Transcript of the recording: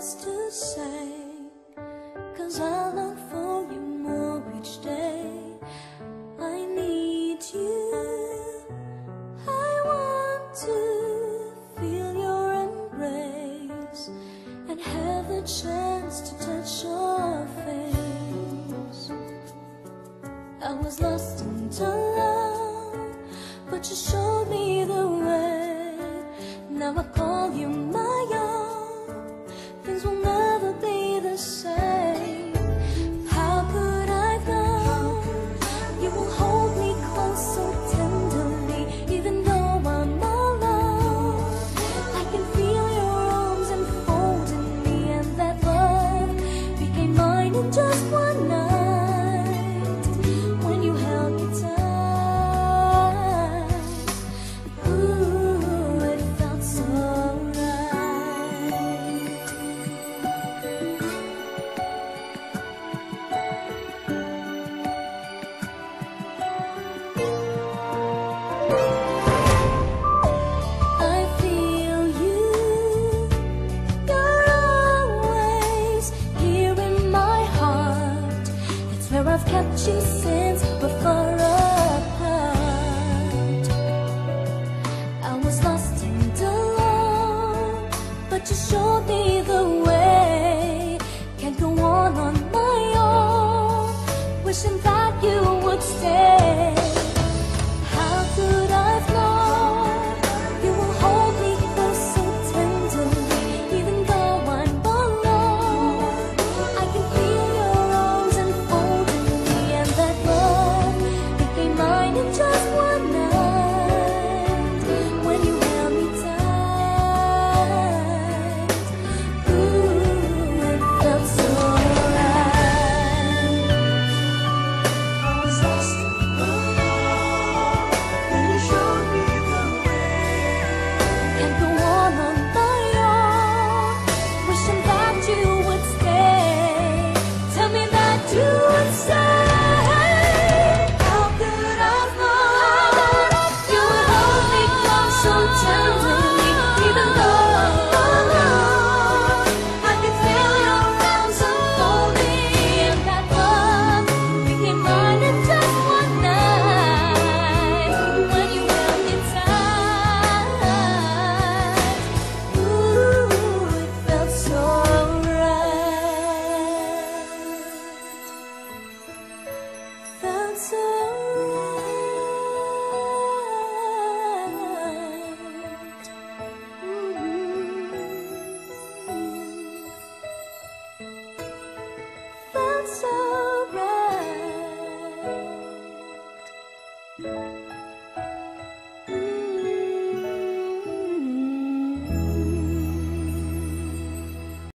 else to say, 'cause I long for you more each day. I need you, I want to feel your embrace and have the chance to touch your face. I was lost into love, but you showed me the way. Now I call you my own, things will never be the same. How could I know you will hold me close so tenderly, even though I'm alone? I can feel your arms enfolding me, and that love became mine in just one night when you held me tight. Ooh, it felt so I've kept you since we're far apart. I was lost and alone, but you showed